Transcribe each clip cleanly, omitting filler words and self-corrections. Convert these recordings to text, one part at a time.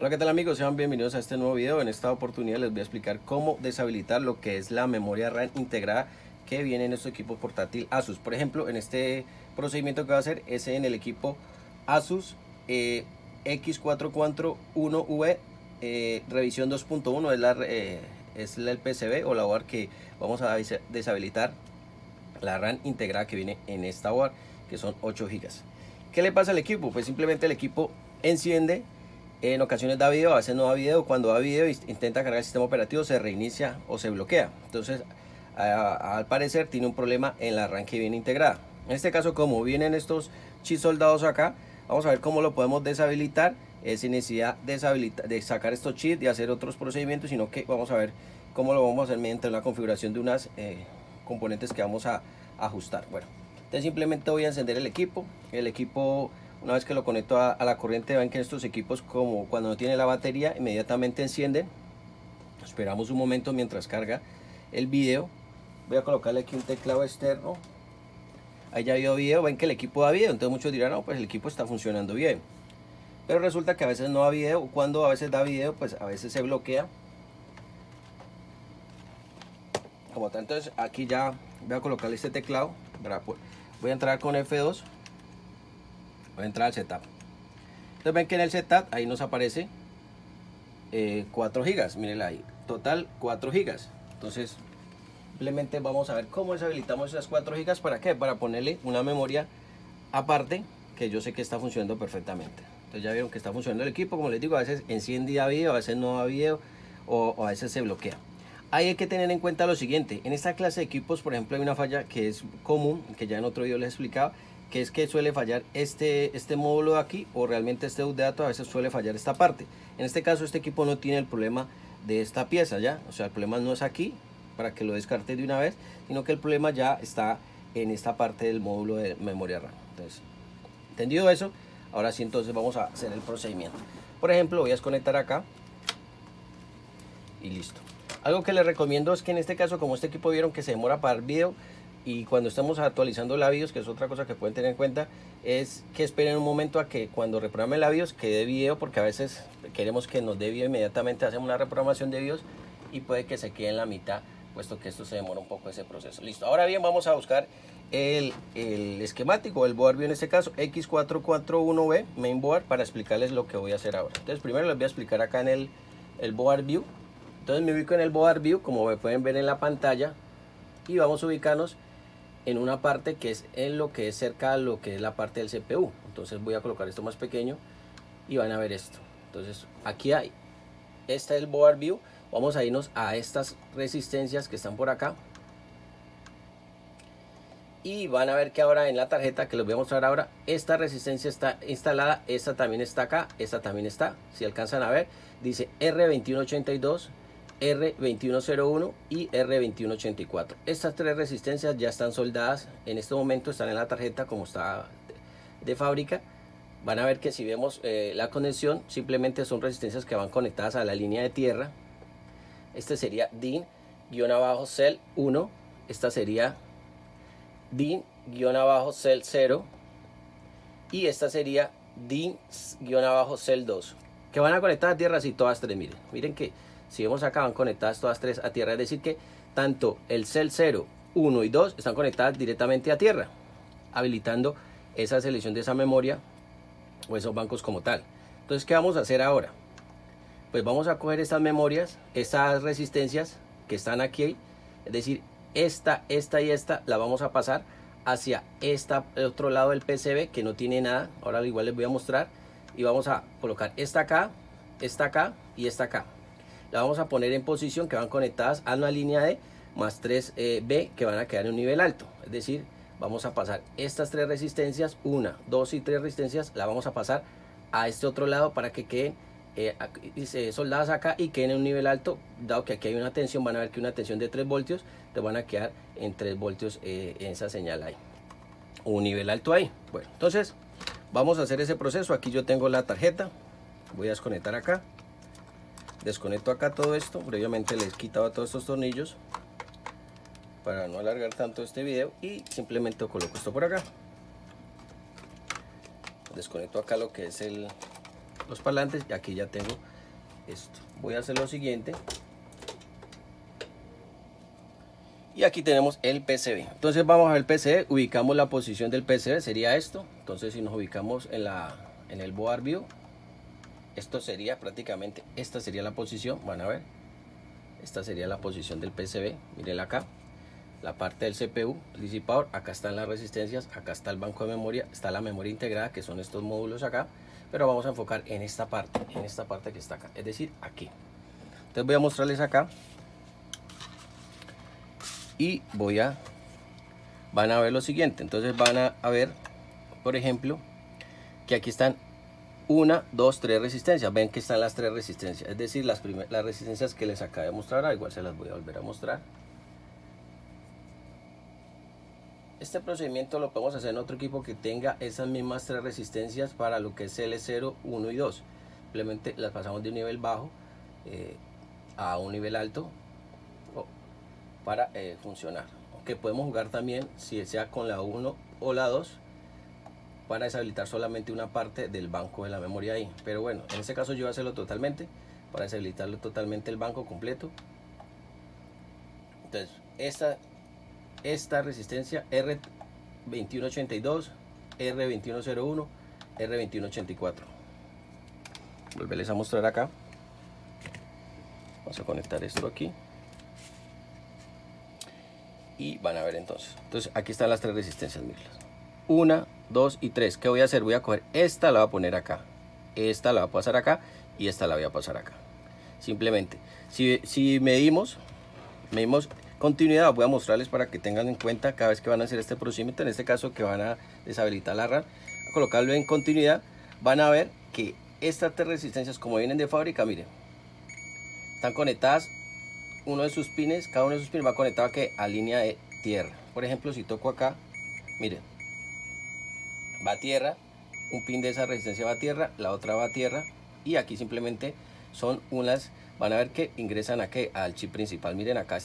Hola, ¿qué tal amigos? Sean bienvenidos a este nuevo video. En esta oportunidad les voy a explicar cómo deshabilitar lo que es la memoria RAM integrada que viene en nuestro equipo portátil Asus. Por ejemplo, en este procedimiento que va a hacer es en el equipo Asus X441V revisión 2.1, es el PCB o la board que vamos a deshabilitar la RAM integrada que viene en esta board, que son 8 GB. ¿Qué le pasa al equipo? Pues simplemente el equipo enciende, en ocasiones da video, a veces no da video. Cuando da video intenta cargar el sistema operativo, se reinicia o se bloquea. Entonces al parecer tiene un problema en la RAM que viene integrada. En este caso, como vienen estos chips soldados acá, vamos a ver cómo lo podemos deshabilitar sin necesidad de sacar estos chips y hacer otros procedimientos, sino que vamos a ver cómo lo vamos a hacer mediante una configuración de unas componentes que vamos a ajustar. Bueno, entonces simplemente voy a encender el equipo. Una vez que lo conecto a la corriente, ven que estos equipos, como cuando no tiene la batería, inmediatamente encienden. Esperamos un momento mientras carga el video. Voy a colocarle aquí un teclado externo. Ahí ya vio video, ven que el equipo da video. Entonces muchos dirán, no, pues el equipo está funcionando bien. Pero resulta que a veces no da video. Cuando a veces da video, pues a veces se bloquea. Como tal, entonces aquí ya voy a colocarle este teclado. Voy a entrar con F2. Voy a entrar al setup. Entonces ven que en el setup ahí nos aparece 4 GB. Miren ahí, total 4 GB. Entonces simplemente vamos a ver cómo deshabilitamos esas 4 GB. ¿Para qué? Para ponerle una memoria aparte que yo sé que está funcionando perfectamente. Entonces ya vieron que está funcionando el equipo. Como les digo, a veces enciende y da video, a veces no da video, o a veces se bloquea. Ahí hay que tener en cuenta lo siguiente: en esta clase de equipos, por ejemplo, hay una falla que es común, que ya en otro video les he explicado, que es que suele fallar este módulo de aquí, o realmente este bus de datos. A veces suele fallar esta parte. En este caso, este equipo no tiene el problema de esta pieza ya, o sea, el problema no es aquí para que lo descarte de una vez, sino que el problema ya está en esta parte del módulo de memoria RAM. Entonces, entendido eso, ahora sí, entonces vamos a hacer el procedimiento. Por ejemplo, voy a desconectar acá y listo. Algo que les recomiendo es que en este caso, como este equipo vieron que se demora para el video, y cuando estamos actualizando la BIOS, que es otra cosa que pueden tener en cuenta, es que esperen un momento a que cuando reprograme la BIOS que dé video, porque a veces queremos que nos dé video inmediatamente, hacemos una reprogramación de BIOS y puede que se quede en la mitad, puesto que esto se demora un poco ese proceso. Listo, ahora bien, vamos a buscar el esquemático, el board view, en este caso X441V mainboard, para explicarles lo que voy a hacer ahora. Entonces primero les voy a explicar acá en el board view. Entonces me ubico en el board view, como me pueden ver en la pantalla, y vamos a ubicarnos en una parte que es en lo que es cerca a lo que es la parte del CPU. Entonces voy a colocar esto más pequeño y van a ver esto. Entonces aquí hay, este es el board view. Vamos a irnos a estas resistencias que están por acá, y van a ver que ahora en la tarjeta que les voy a mostrar ahora, esta resistencia está instalada. Esta también está acá, esta también está. Si alcanzan a ver, dice R2182, R2101 y R2184. Estas tres resistencias ya están soldadas en este momento, están en la tarjeta como está de fábrica. Van a ver que si vemos la conexión, simplemente son resistencias que van conectadas a la línea de tierra. Este sería DIN-cell 1, esta sería DIN-cell 0 y esta sería DIN-cell 2, que van a conectar a tierra. Así todas tres, miren que si vemos acá van conectadas todas tres a tierra, es decir que tanto el cell 0, 1 y 2 están conectadas directamente a tierra, habilitando esa selección de esa memoria o esos bancos como tal. Entonces, ¿qué vamos a hacer ahora? Pues vamos a coger estas memorias, estas resistencias que están aquí, es decir, esta y esta, la vamos a pasar hacia el otro lado del PCB que no tiene nada. Ahora igual les voy a mostrar, y vamos a colocar esta acá y esta acá. La vamos a poner en posición que van conectadas a una línea D más 3B que van a quedar en un nivel alto. Es decir, vamos a pasar estas tres resistencias, 1, 2 y 3 resistencias, la vamos a pasar a este otro lado para que queden soldadas acá y queden en un nivel alto. Dado que aquí hay una tensión, van a ver que una tensión de 3 voltios, te van a quedar en 3 voltios en esa señal ahí, un nivel alto ahí. Bueno, entonces vamos a hacer ese proceso. Aquí yo tengo la tarjeta, voy a desconectar acá, desconecto acá todo esto. Previamente les he quitado todos estos tornillos para no alargar tanto este video, y simplemente coloco esto por acá. Desconecto acá lo que es los parlantes y aquí ya tengo esto. Voy a hacer lo siguiente. Y aquí tenemos el PCB. Entonces vamos a ver el PCB, ubicamos la posición del PCB, sería esto. Entonces si nos ubicamos en el board view, esto sería prácticamente, esta sería la posición, van a ver. Esta sería la posición del PCB, miren acá. La parte del CPU, el disipador, acá están las resistencias, acá está el banco de memoria, está la memoria integrada, que son estos módulos acá. Pero vamos a enfocar en esta parte que está acá, es decir, aquí. Entonces voy a mostrarles acá. Y van a ver lo siguiente. Entonces van a ver, por ejemplo, que aquí están 1, 2, 3 resistencias. Ven que están las 3 resistencias, es decir, las resistencias que les acabé de mostrar. Igual se las voy a volver a mostrar. Este procedimiento lo podemos hacer en otro equipo que tenga esas mismas 3 resistencias para lo que es L0, 1 y 2. Simplemente las pasamos de un nivel bajo a un nivel alto para funcionar. Aunque podemos jugar también, si sea con la 1 o la 2, para deshabilitar solamente una parte del banco de la memoria ahí. Pero bueno, en este caso yo voy a hacerlo totalmente, para deshabilitarlo totalmente el banco completo. Entonces esta resistencia R2182, R2101, R2184. Volverles a mostrar acá. Vamos a conectar esto aquí. Y van a ver entonces aquí están las 3 resistencias, mírenlas. 1, 2 y 3. ¿Qué voy a hacer? Voy a coger esta, la voy a poner acá, esta la voy a pasar acá y esta la voy a pasar acá. Simplemente, si medimos continuidad, voy a mostrarles para que tengan en cuenta cada vez que van a hacer este procedimiento. En este caso que van a deshabilitar la RAM, a colocarlo en continuidad, van a ver que estas 3 resistencias, como vienen de fábrica, miren, están conectadas. Uno de sus pines, cada uno de sus pines va conectado a línea de tierra. Por ejemplo, si toco acá, miren, va a tierra, un pin de esa resistencia va a tierra, la otra va a tierra, y aquí simplemente son unas, van a ver que ingresan aquí al chip principal. Miren acá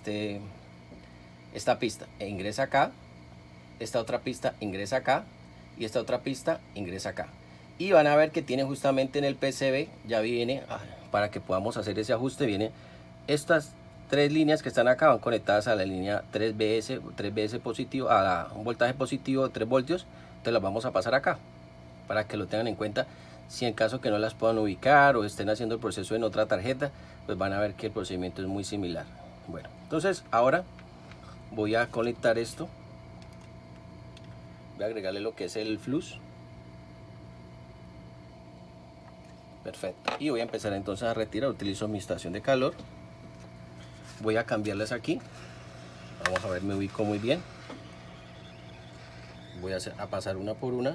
esta pista ingresa acá, esta otra pista ingresa acá y esta otra pista ingresa acá. Y van a ver que tiene justamente en el PCB, ya viene, para que podamos hacer ese ajuste, viene estas 3 líneas que están acá, van conectadas a la línea 3BS positivo, un voltaje positivo de 3 voltios. Entonces las vamos a pasar acá, para que lo tengan en cuenta. Si en caso que no las puedan ubicar o estén haciendo el proceso en otra tarjeta, pues van a ver que el procedimiento es muy similar. Bueno, entonces ahora voy a conectar esto. Voy a agregarle lo que es el flux. Perfecto. Y voy a empezar entonces a retirar. Utilizo mi estación de calor. Voy a cambiarlas aquí. Vamos a ver, me ubico muy bien. Voy a pasar una por una.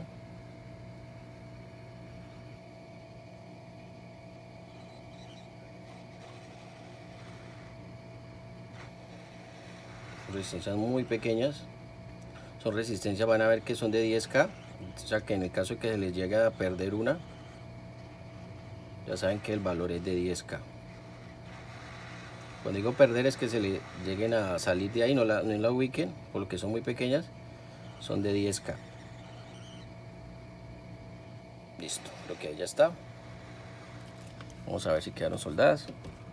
Resistencias muy pequeñas. Son resistencias, van a ver que son de 10K. O sea que en el caso de que se les llegue a perder una, ya saben que el valor es de 10K. Cuando digo perder es que se le lleguen a salir de ahí, no la ubiquen, porque son muy pequeñas, son de 10K. Listo, creo que ya está. Vamos a ver si quedaron soldadas.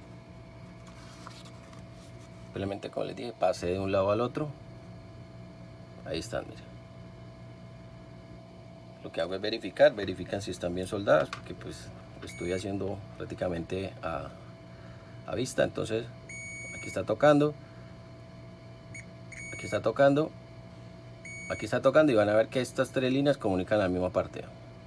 Simplemente, como les dije, pasé de un lado al otro. Ahí están, miren. Lo que hago es verifican si están bien soldadas, porque pues estoy haciendo prácticamente a vista. Entonces aquí está tocando, aquí está tocando, aquí está tocando, y van a ver que estas 3 líneas comunican la misma parte.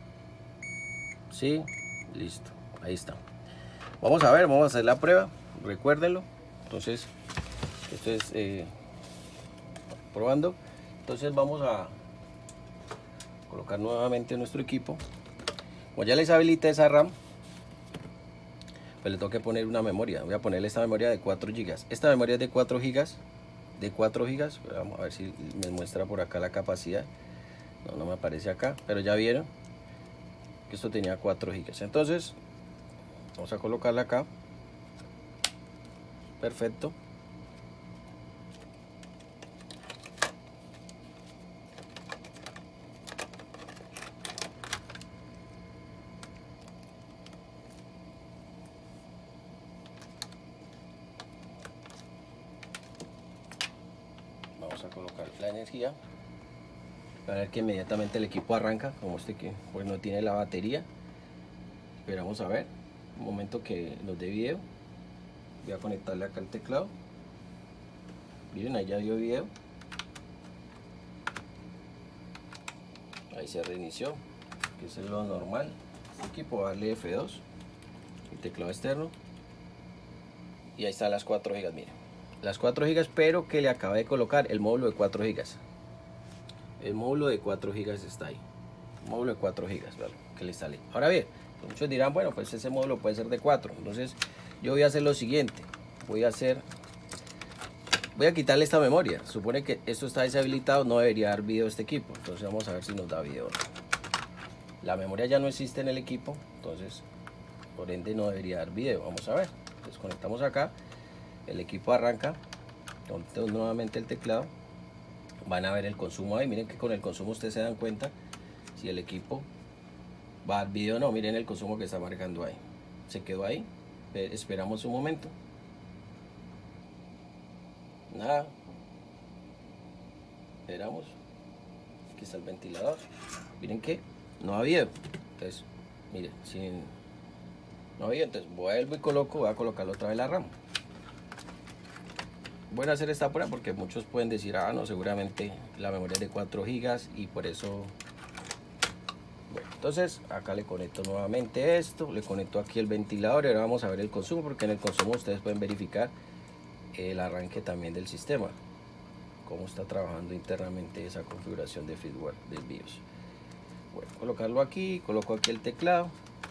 Sí, listo, ahí está. Vamos a ver, vamos a hacer la prueba, recuérdenlo. Entonces esto es probando. Entonces vamos a colocar nuevamente nuestro equipo. Como ya les habilité esa RAM, pues le tengo que poner una memoria. Voy a ponerle esta memoria de 4 GB. Esta memoria es de 4 GB. De 4 GB. Vamos a ver si me muestra por acá la capacidad. No me aparece acá. Pero ya vieron que esto tenía 4 GB. Entonces vamos a colocarla acá. Perfecto. colocar la energía. Para ver que inmediatamente el equipo arranca, como este que pues no tiene la batería. Esperamos a ver un momento que nos dé video. Voy a conectarle acá el teclado. Miren, ahí ya dio video. Ahí se reinició, que es lo normal. Este equipo va a darle F2, el teclado externo. Y ahí están las 4 GB, miren. Las 4 GB, pero que le acabé de colocar el módulo de 4 GB. El módulo de 4 GB está ahí. El módulo de 4 GB, ¿vale? Que le sale. Ahora bien, muchos dirán, bueno, pues ese módulo puede ser de 4. Entonces, yo voy a hacer lo siguiente. Voy a quitarle esta memoria. Supone que esto está deshabilitado, no debería dar video este equipo. Entonces vamos a ver si nos da video o no. La memoria ya no existe en el equipo, entonces por ende no debería dar video. Vamos a ver. Desconectamos acá. El equipo arranca. Entonces nuevamente el teclado. Van a ver el consumo ahí. Miren que con el consumo ustedes se dan cuenta si el equipo va a dar video o no. Miren el consumo que está marcando ahí. Se quedó ahí. Esperamos un momento. Nada. Esperamos. Aquí está el ventilador. Miren que no había. Entonces, miren, no había. Entonces vuelvo y voy a colocarlo otra vez la RAM. Voy a hacer esta prueba porque muchos pueden decir, ah, no, seguramente la memoria es de 4 GB y por eso. Bueno, entonces acá le conecto nuevamente esto, le conecto aquí el ventilador y ahora vamos a ver el consumo, porque en el consumo ustedes pueden verificar el arranque también del sistema, cómo está trabajando internamente esa configuración de firmware del BIOS. Bueno, colocarlo aquí, coloco aquí el teclado,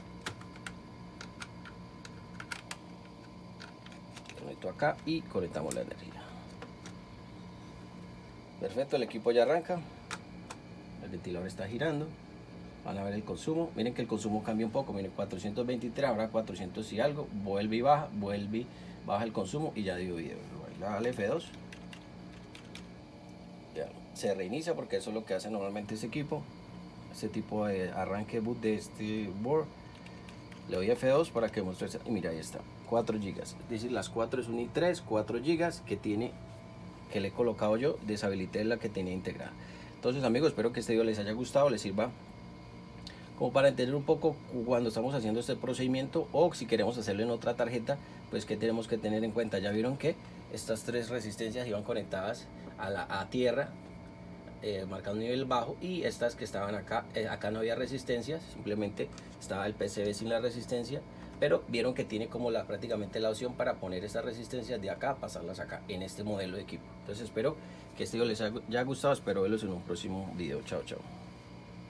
conecto acá y conectamos la energía. Perfecto, el equipo ya arranca, el ventilador está girando. Van a ver el consumo, miren que el consumo cambia un poco, miren 423, ahora 400 y algo, vuelve y baja, baja el consumo y ya dio video. Dale F2, ya, se reinicia porque eso es lo que hace normalmente ese equipo, este tipo de arranque boot de este board. Le doy F2 para que muestre, y mira, ahí está, 4 GB, es decir, las 4 es un i3, 4 GB que le he colocado yo, deshabilité la que tenía integrada. Entonces amigos, espero que este video les haya gustado, les sirva como para entender un poco cuando estamos haciendo este procedimiento, o si queremos hacerlo en otra tarjeta, pues que tenemos que tener en cuenta. Ya vieron que estas 3 resistencias iban conectadas a tierra, marcando un nivel bajo, y estas que estaban acá, acá no había resistencias, simplemente estaba el PCB sin la resistencia, pero vieron que tiene como prácticamente la opción para poner estas resistencias de acá, pasarlas acá en este modelo de equipo. Entonces espero que este video les haya gustado, espero verlos en un próximo video. Chao, chao.